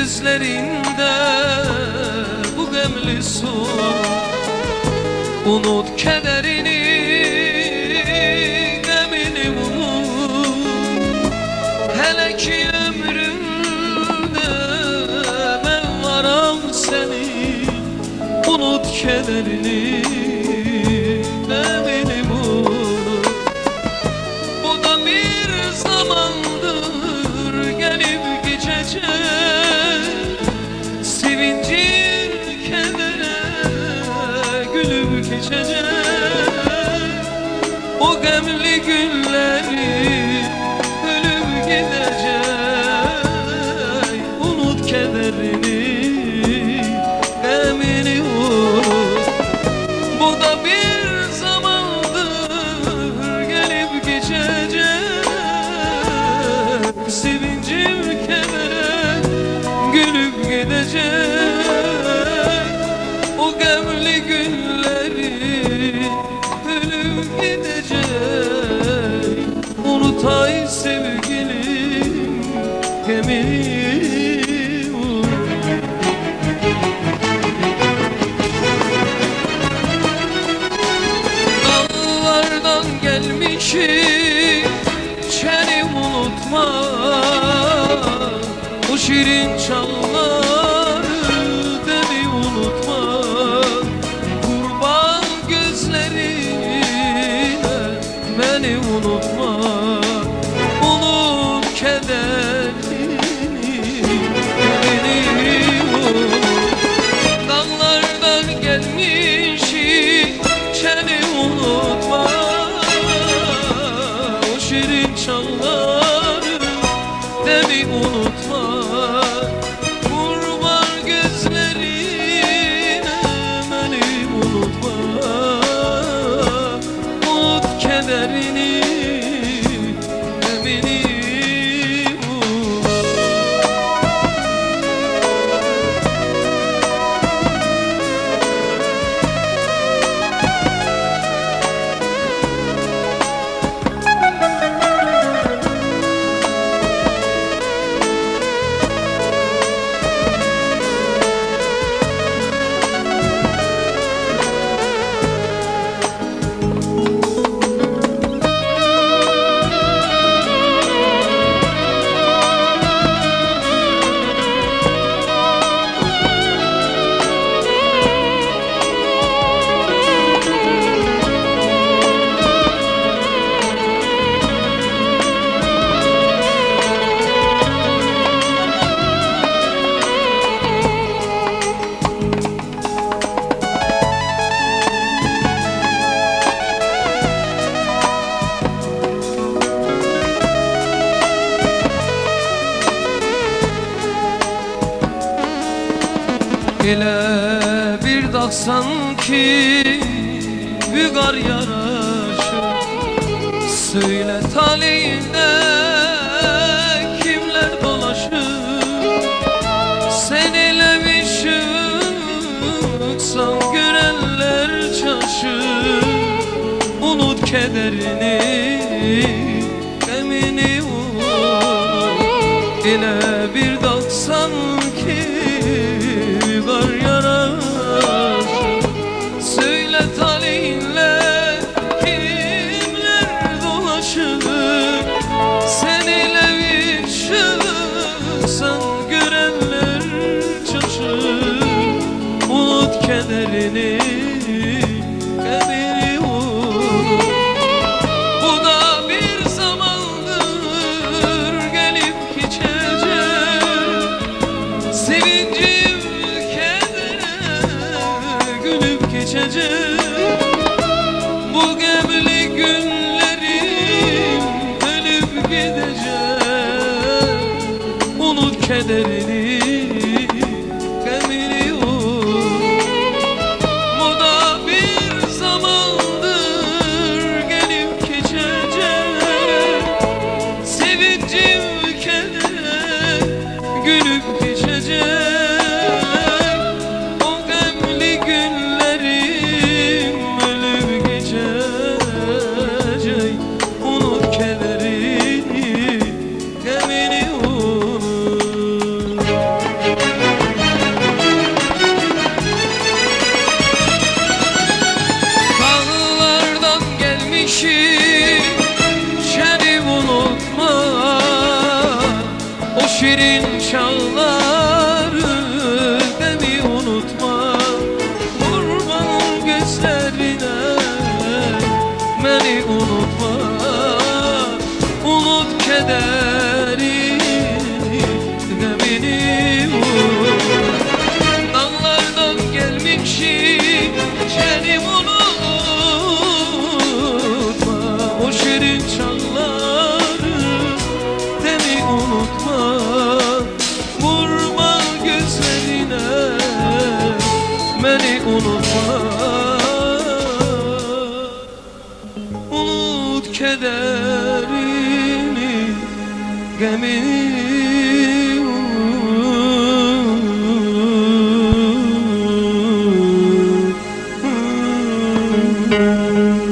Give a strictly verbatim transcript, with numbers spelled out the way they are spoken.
gözlerinde bu gemli son. Unut kederini, gemini unut. Hele ki ömrümde ben varam seni. Unut kederini, gemini unut. Bu da bir zamandır gelip geçecek. Sevincin kedere gülüp geçecek. O gemli günleri ölüp gidecek. Unut kederini, gemini unut. Bu da bir zamandır gelip geçecek. Sevincim kedere gülüp gidecek. O gemli günleri ölüp gidecek. Unutay sevgilim, gemini unut. Dağlardan gelmişim, seni unutma. O şirin çalları demi unutma. Kurban gözlerine beni unutma. Unut kederini, beni unut. Dağlardan gelmişim, seni unutma. O şirin çalları demi unutma. Kurban gözlerine beni unutma. Unut kederini, gemini unut. Elə bir dağ sanki bir qar yaraşır. Söyle talihinde kimler dolaşır. Sen elə bir şıksan görenler şaşır. Unut kederini, gemini unut. Elə bir dağ sanki var yarar. Söyle talihinle kimler dolaşır. Sen ile bir şıksan görenler şaşır. Unut kederini, gemini unut. Bu da bir zamandır gelip geçecek. Sevincim geçecek. Bu gemli günlerim ölüp gidecek. Unut kederini, gemini unut. Bu da bir zamandır gelip geçecek. Sevincim kedere gülüp geçecek. Kederini, gemini unut. çağları beni unutma. Kurban gözlerine beni unutma. Unut kederi gemini unut. Dağlardan gelmişim seni unutma. O şirin çağları beni unutma. Vurma gözlerine beni unutma. Unut kederini gemini unut.